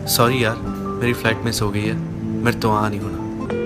Sorry यार, मेरी flight miss हो गई है, मेरे तो आ नहीं होना।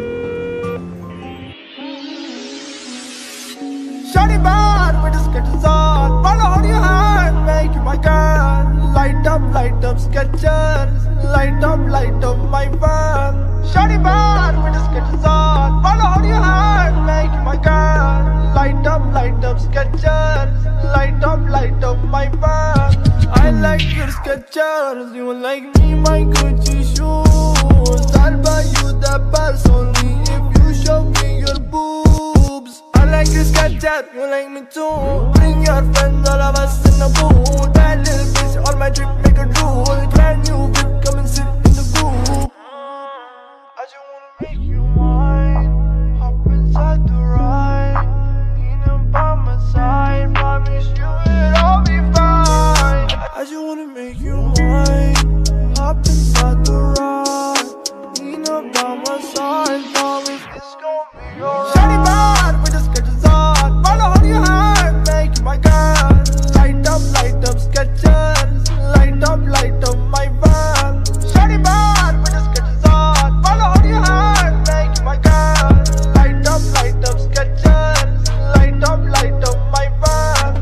Shawty bad with the sketches on, wanna hold your hand, make you my girl. Light up sketches, light up my van. Shawty bad with the sketches on, wanna hold your hand, make you my girl. Light up sketches, light up my van. I like your sketches, you like me my Gucci shoes. I'll buy you the purse only if you show me your boobs. I like your sketches, you like me too. Bring your friends, all of us in the booth. That little bitch on my trip make a drool. Brand new whip, come and sit in the booth. I just wanna make you mine. Hop inside the ride. Lean up by my side. Promise you it'll all be fine. I just wanna make you mine. Hop inside the ride. Lean up by my side. Promise it's gonna be alright. Shawty bad with the sketches on. Wanna hold your hand, make you my girl. Light up sketches. Light up my van. Shawty bad with the sketches on. Wanna hold your hand, make you my girl. Light up sketches. Light up my van.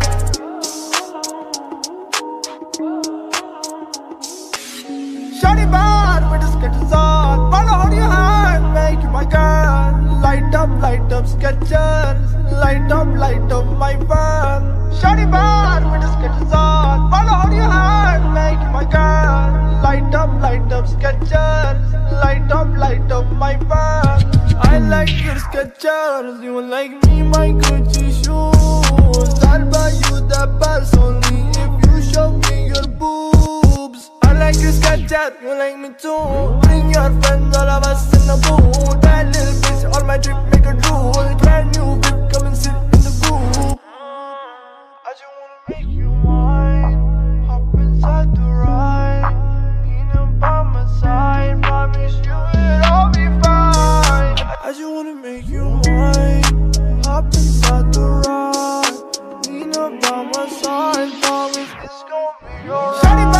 Shawty bad with the sketches on. Wanna hold your hand, make you my girl. Light up sketches. Light up my van. Shawty bad with the sketches on. Wanna hold your hand, make you my girl. Light up sketches. Light up my van. I like your sketches, you like me my Gucci shoes. I'll buy you the purse only if you show me your boobs. I like your sketches, you like me too. Bring your friends, all of us in the booth. That little bitch on my trip make a drool. Brand new whip, come and sit in the booth. I just wanna make you mine. Hop inside the ride. Lean up by my side. Promise you it'll all be fine. I just wanna make you mine. Hop inside the ride. Lean up by my side. Promise it's gonna be alright.